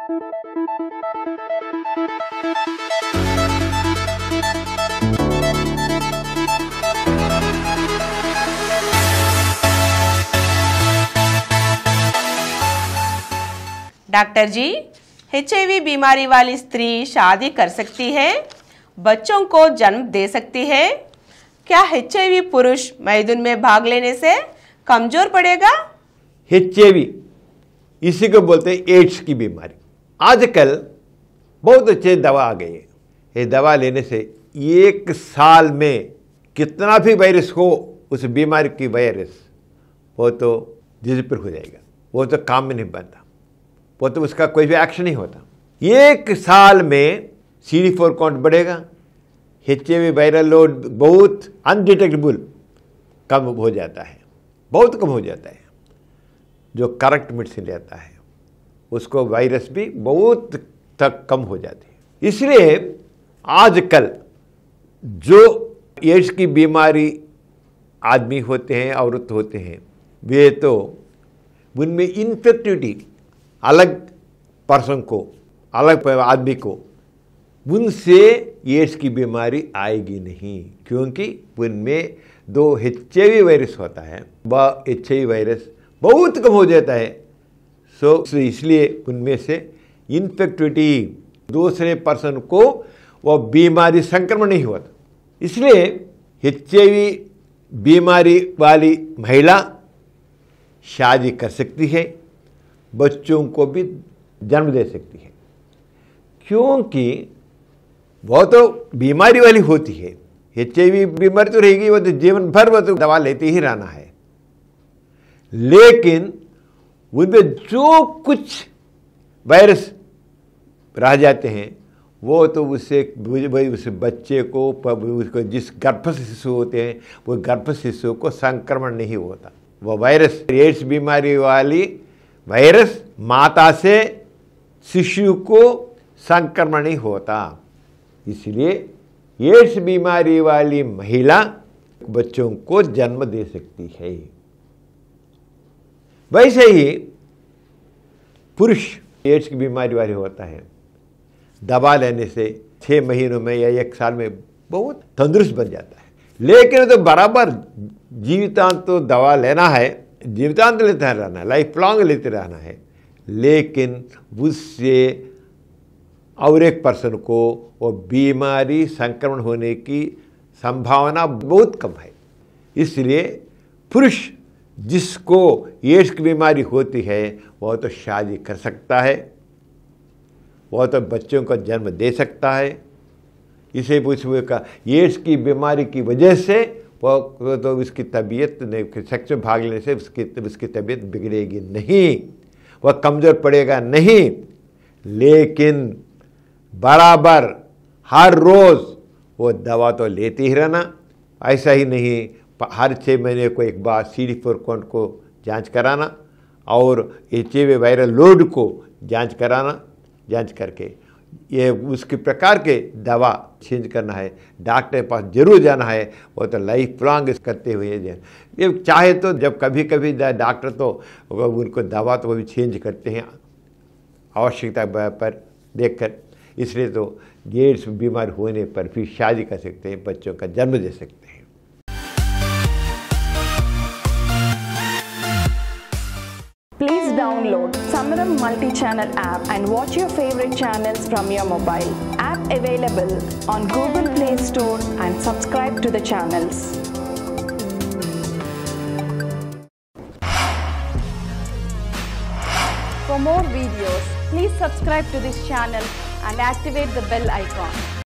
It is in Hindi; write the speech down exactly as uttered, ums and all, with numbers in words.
Doctor ji, H I V बीमारी वाली स्त्री शादी कर सकती है, बच्चों को जन्म दे सकती है। क्या एच आई वी पुरुष मैथुन में भाग लेने से कमजोर पड़ेगा? एच आई वी इसी को बोलते हैं एड्स की बीमारी। आजकल बहुत अच्छे दवा आ गई है। ये दवा लेने से एक साल में कितना भी वायरस हो, उस बीमारी की वायरस वो तो डिसअपीयर हो जाएगा, वो तो काम में नहीं बनता, वो तो उसका कोई भी एक्शन नहीं होता। एक साल में सी डी फोर काउंट बढ़ेगा, H I V viral load बहुत अनडिटेक्टेबल कम हो जाता है, बहुत कम हो जाता है। जो करेक्ट मेडिसिन लेता है उसको वायरस भी बहुत तक कम हो जाती है। इसलिए आजकल जो एड्स की बीमारी आदमी होते हैं, औरत होते हैं, वे तो उनमें इन्फेक्टिविटी अलग पर्सन को, अलग आदमी को, उनसे एड्स की बीमारी आएगी नहीं, क्योंकि उनमें दो एच आई वी वायरस होता है, वह एच आई वी वायरस बहुत कम हो जाता है। सो इसलिए उनमें से इन्फेक्टिविटी दूसरे पर्सन को वो बीमारी संक्रमण नहीं होता। इसलिए एच आई वी बीमारी वाली महिला शादी कर सकती है, बच्चों को भी जन्म दे सकती है, क्योंकि वो तो बीमारी वाली होती है। एच आई वी बीमारी तो रहेगी, वो तो जीवन भर वो तो दवा लेते ही रहना है, लेकिन उनमें जो कुछ वायरस रह जाते हैं वो तो उससे उस बच्चे को, उसको जिस गर्भस्थ शिशु होते हैं, वो गर्भस्थ शिशु को संक्रमण नहीं होता। वो वायरस, एड्स बीमारी वाली वायरस माता से शिशु को संक्रमण नहीं होता। इसलिए एड्स बीमारी वाली महिला बच्चों को जन्म दे सकती है। वैसे ही पुरुष एड्स की बीमारी वाली होता है, दवा लेने से छः महीनों में या एक साल में बहुत तंदुरुस्त बन जाता है, लेकिन तो बराबर जीवितांत तो दवा लेना है, जीवितांत लेते रहना है, लाइफ लॉन्ग लेते रहना है, लेकिन उससे और एक पर्सन को वो बीमारी संक्रमण होने की संभावना बहुत कम है। इसलिए पुरुष जिसको एड्स की बीमारी होती है वह तो शादी कर सकता है, वह तो बच्चों को जन्म दे सकता है। इसे पूछे का एड्स की बीमारी की वजह से वह तो उसकी तबीयत सेक्स में भाग लेने से उसकी उसकी तबीयत बिगड़ेगी नहीं, वह कमज़ोर पड़ेगा नहीं, लेकिन बराबर हर रोज़ वो दवा तो लेते ही रहना। ऐसा ही नहीं, हर छः महीने को एक बार सी डी फोर काउंट को जांच कराना और H I V viral load को जांच कराना, जांच करके ये उसके प्रकार के दवा चेंज करना है, डॉक्टर के पास जरूर जाना है। वो तो लाइफ लॉन्ग करते हुए ये चाहे तो जब कभी कभी डॉक्टर तो उनको दवा तो वो भी चेंज करते हैं आवश्यकता पर देखकर। इसलिए तो एड्स बीमार होने पर भी शादी कर सकते हैं, बच्चों का जन्म दे सकते हैं। Please download Samaram multi-channel app and watch your favorite channels from your mobile. App available on Google Play Store and subscribe to the channels. For more videos, please subscribe to this channel and activate the bell icon.